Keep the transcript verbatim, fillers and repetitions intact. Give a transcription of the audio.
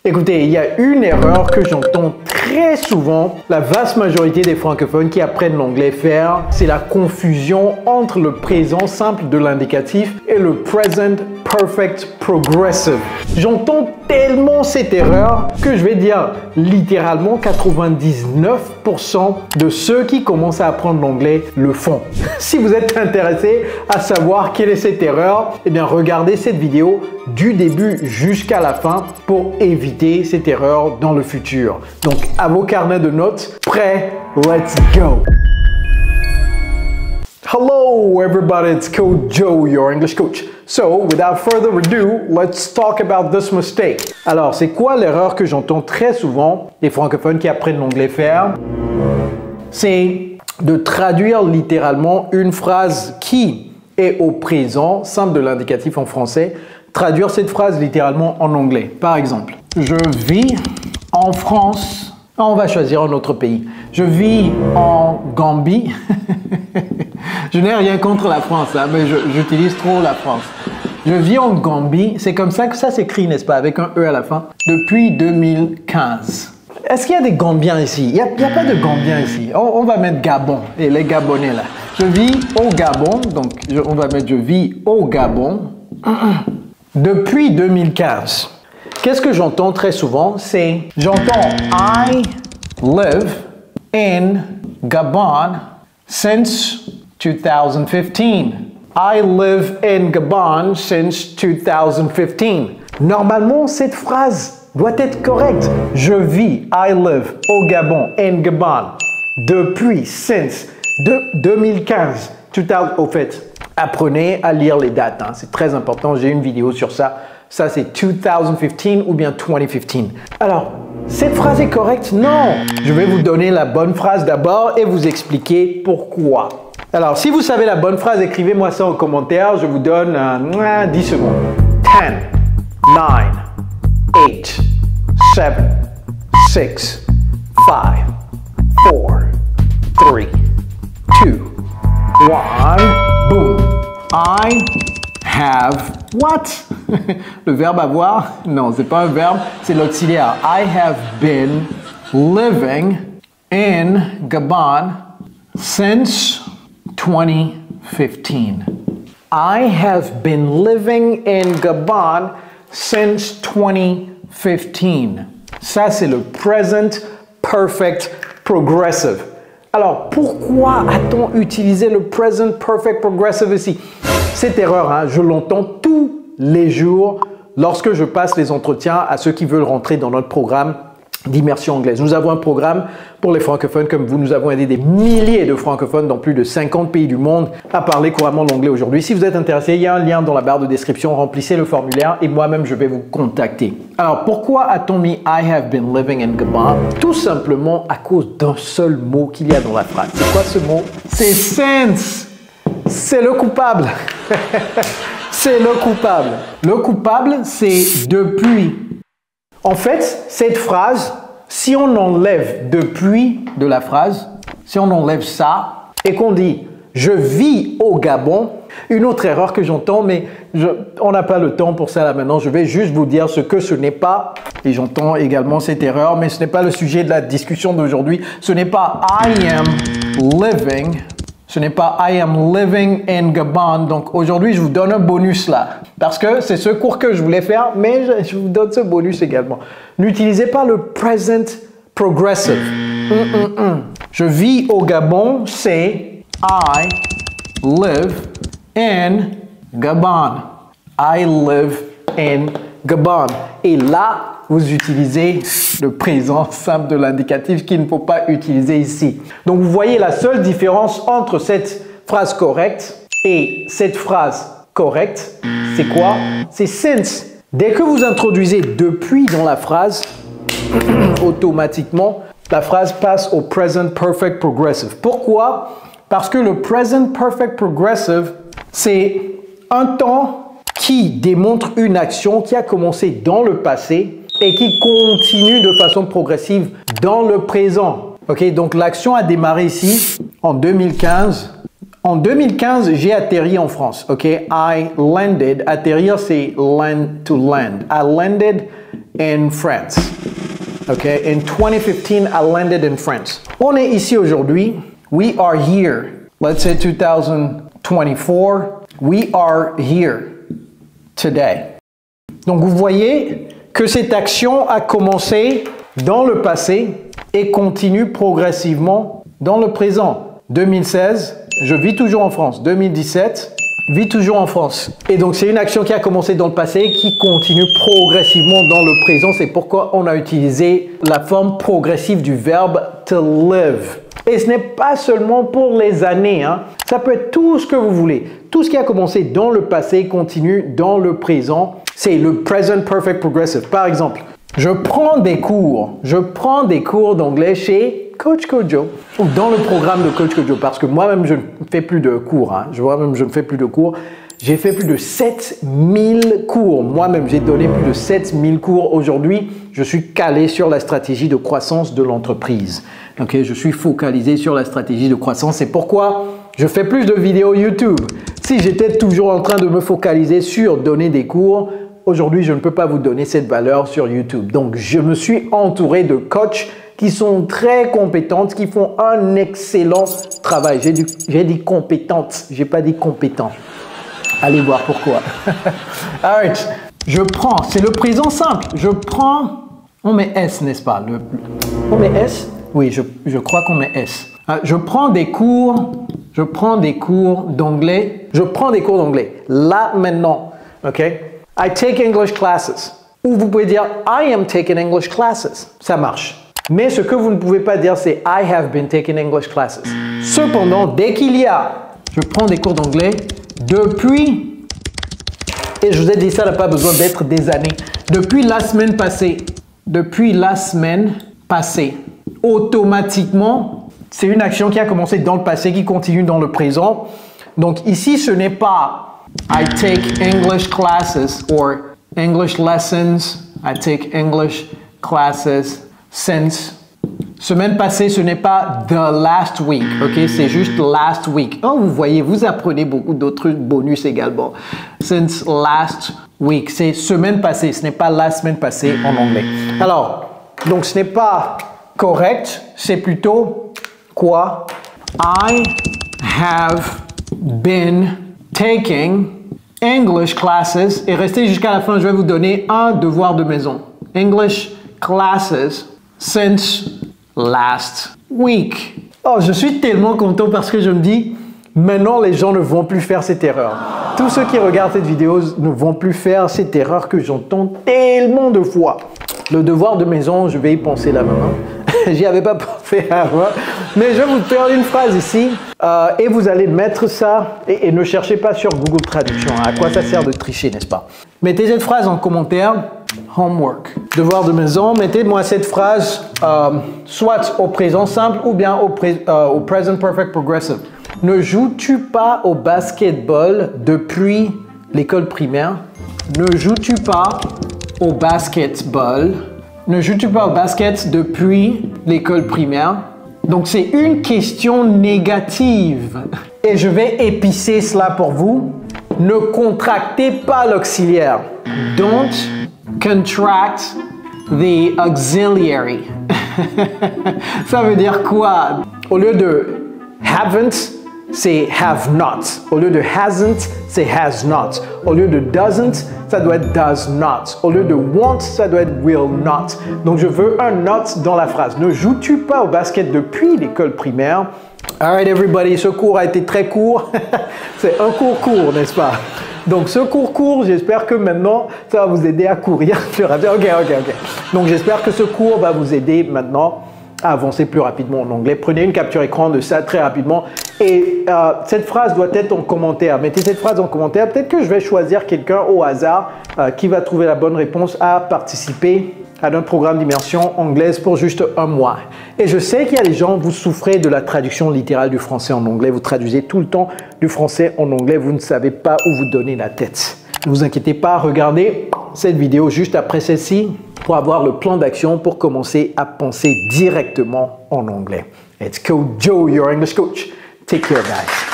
Écoutez, il y a une erreur que j'entends très souvent, la vaste majorité des francophones qui apprennent l'anglais faire, c'est la confusion entre le présent simple de l'indicatif et le present perfect progressive. J'entends tellement cette erreur que je vais dire littéralement quatre-vingt-dix-neuf pour cent de ceux qui commencent à apprendre l'anglais le font. Si vous êtes intéressé à savoir quelle est cette erreur, eh bien regardez cette vidéo du début jusqu'à la fin pour éviter cette erreur dans le futur. Donc à vos carnets de notes, prêts, let's go! Hello everybody, it's Coach Joe, your English coach. So, without further ado, let's talk about this mistake. Alors, c'est quoi l'erreur que j'entends très souvent des francophones qui apprennent l'anglais faire? C'est de traduire littéralement une phrase qui est au présent, simple de l'indicatif en français, traduire cette phrase littéralement en anglais. Par exemple, je vis en France. On va choisir un autre pays. Je vis en Gambie. Je n'ai rien contre la France, hein, mais j'utilise trop la France. Je vis en Gambie. C'est comme ça que ça s'écrit, n'est-ce pas, avec un E à la fin, depuis deux mille quinze. Est-ce qu'il y a des Gambiens ici? Il n'y a, a pas de Gambiens ici. On, on va mettre Gabon, et les Gabonais là. Je vis au Gabon, donc je, on va mettre je vis au Gabon depuis deux mille quinze. Qu'est-ce que j'entends très souvent? C'est, j'entends I live in Gabon since two thousand fifteen. I live in Gabon since two thousand fifteen. Normalement, cette phrase doit être correcte. Je vis, I live, au Gabon, in Gabon, depuis, since, de deux mille quinze. Tout à, au fait, apprenez à lire les dates, hein, c'est très important, j'ai une vidéo sur ça. Ça, c'est deux mille quinze ou bien deux mille quinze. Alors, cette phrase est correcte? Non! Je vais vous donner la bonne phrase d'abord et vous expliquer pourquoi. Alors, si vous savez la bonne phrase, écrivez-moi ça en commentaire. Je vous donne euh, dix secondes. dix, neuf, huit, sept, six, cinq, quatre, trois, deux, un, boom. I have what? Le verbe avoir? Non, c'est pas un verbe, c'est l'auxiliaire. I have been living in Gabon since twenty fifteen. I have been living in Gabon since twenty fifteen. Ça, c'est le present perfect progressive. Alors, pourquoi a-t-on utilisé le present perfect progressive ici? Cette erreur, hein, je l'entends tous les jours lorsque je passe les entretiens à ceux qui veulent rentrer dans notre programme d'immersion anglaise. Nous avons un programme pour les francophones comme vous. Nous avons aidé des milliers de francophones dans plus de cinquante pays du monde à parler couramment l'anglais aujourd'hui. Si vous êtes intéressé, il y a un lien dans la barre de description. Remplissez le formulaire et moi-même, je vais vous contacter. Alors, pourquoi a-t-on mis « I have been living in Gabon » ? Tout simplement à cause d'un seul mot qu'il y a dans la phrase. C'est quoi ce mot? C'est « since ». C'est le coupable. C'est le coupable. Le coupable, c'est « depuis ». En fait, cette phrase, si on enlève « depuis » de la phrase, si on enlève ça et qu'on dit « je vis au Gabon », une autre erreur que j'entends, mais je, on n'a pas le temps pour ça là maintenant, je vais juste vous dire ce que ce n'est pas, et j'entends également cette erreur, mais ce n'est pas le sujet de la discussion d'aujourd'hui, ce n'est pas « I am living », ce n'est pas « I am living in Gabon ». Donc aujourd'hui, je vous donne un bonus là. Parce que c'est ce cours que je voulais faire, mais je, je vous donne ce bonus également. N'utilisez pas le present progressive. Mm, mm, mm. Je vis au Gabon, c'est « I live in Gabon ». I live in Gabon. Et là, vous utilisez le présent simple de l'indicatif qu'il ne faut pas utiliser ici. Donc, vous voyez la seule différence entre cette phrase correcte et cette phrase correcte, c'est quoi? C'est since. Dès que vous introduisez depuis dans la phrase, automatiquement, la phrase passe au present perfect progressive. Pourquoi? Parce que le present perfect progressive, c'est un temps qui démontre une action qui a commencé dans le passé et qui continue de façon progressive dans le présent. Ok, donc l'action a démarré ici en deux mille quinze. En deux mille quinze, j'ai atterri en France. Ok, I landed. Atterrir, c'est land to land. I landed in France. Okay, in twenty fifteen, I landed in France. On est ici aujourd'hui. We are here. Let's say two thousand twenty-four. We are here today. Donc vous voyez que cette action a commencé dans le passé et continue progressivement dans le présent. deux mille seize, je vis toujours en France. deux mille dix-sept, vis toujours en France. Et donc c'est une action qui a commencé dans le passé qui continue progressivement dans le présent. C'est pourquoi on a utilisé la forme progressive du verbe to live. Et ce n'est pas seulement pour les années, hein. Ça peut être tout ce que vous voulez. Tout ce qui a commencé dans le passé continue dans le présent. C'est le present perfect progressive. Par exemple, je prends des cours. Je prends des cours d'anglais chez Coach Kojo ou dans le programme de Coach Kojo parce que moi-même, je ne fais plus de cours. Hein. Moi-même, je ne fais plus de cours. J'ai fait plus de sept mille cours. Moi-même, j'ai donné plus de sept mille cours. Aujourd'hui, je suis calé sur la stratégie de croissance de l'entreprise. Okay, je suis focalisé sur la stratégie de croissance. C'est pourquoi je fais plus de vidéos YouTube. Si j'étais toujours en train de me focaliser sur donner des cours, aujourd'hui, je ne peux pas vous donner cette valeur sur YouTube. Donc, je me suis entouré de coachs qui sont très compétentes, qui font un excellent travail. J'ai dit, j'ai dit compétentes, j'ai pas dit compétent. Allez voir pourquoi. Alright, je prends, c'est le présent simple. Je prends, on met S, n'est-ce pas? Le, on met S? Oui, je, je crois qu'on met S. Euh, je prends des cours, je prends des cours d'anglais. Je prends des cours d'anglais. Là, maintenant, ok? I take English classes. Ou vous pouvez dire I am taking English classes. Ça marche. Mais ce que vous ne pouvez pas dire, c'est I have been taking English classes. Cependant, dès qu'il y a, je prends des cours d'anglais depuis, et je vous ai dit ça n'a pas besoin d'être des années, depuis la semaine passée, depuis la semaine passée, automatiquement, c'est une action qui a commencé dans le passé, qui continue dans le présent. Donc ici, ce n'est pas I take English classes or English lessons. I take English classes since. Semaine passée, ce n'est pas the last week, ok? C'est juste last week. Oh, vous voyez, vous apprenez beaucoup d'autres bonus également. Since last week, c'est semaine passée, ce n'est pas la semaine passée en anglais. Alors, donc ce n'est pas correct, c'est plutôt quoi? I have been taking English classes. Et restez jusqu'à la fin, je vais vous donner un devoir de maison. English classes since last week. Oh, je suis tellement content parce que je me dis, maintenant les gens ne vont plus faire cette erreur. Tous ceux qui regardent cette vidéo ne vont plus faire cette erreur que j'entends tellement de fois. Le devoir de maison, je vais y penser là maintenant. J'y avais pas pensé avant. Mais je vais vous faire une phrase ici euh, et vous allez mettre ça et, et ne cherchez pas sur Google Traduction. À quoi ça sert de tricher, n'est-ce pas? Mettez cette phrase en commentaire. Homework. Devoir de maison, mettez-moi cette phrase euh, soit au présent simple ou bien au, pré euh, au present perfect progressive. Ne joues-tu pas au basketball depuis l'école primaire? Ne joues-tu pas au basketball? Ne joues-tu pas au basket depuis l'école primaire? Donc c'est une question négative. Et je vais épicer cela pour vous. Ne contractez pas l'auxiliaire. Don't contract the auxiliary. Ça veut dire quoi? Au lieu de haven't, c'est have not. Au lieu de hasn't, c'est has not. Au lieu de doesn't, ça doit être does not. Au lieu de want, ça doit être will not. Donc je veux un not dans la phrase. Ne joues-tu pas au basket depuis l'école primaire? Alright everybody, ce cours a été très court. C'est un cours court, n'est-ce pas? Donc ce cours court, j'espère que maintenant, ça va vous aider à courir plus rapidement. Ok, ok, ok. Donc j'espère que ce cours va vous aider maintenant à avancer plus rapidement en anglais. Prenez une capture écran de ça très rapidement. Et euh, cette phrase doit être en commentaire. Mettez cette phrase en commentaire. Peut-être que je vais choisir quelqu'un au hasard euh, qui va trouver la bonne réponse à participer à notre programme d'immersion anglaise pour juste un mois. Et je sais qu'il y a des gens, vous souffrez de la traduction littérale du français en anglais. Vous traduisez tout le temps du français en anglais. Vous ne savez pas où vous donner la tête. Ne vous inquiétez pas, regardez cette vidéo juste après celle-ci pour avoir le plan d'action pour commencer à penser directement en anglais. It's Coach Joe, your English coach. Take care, guys.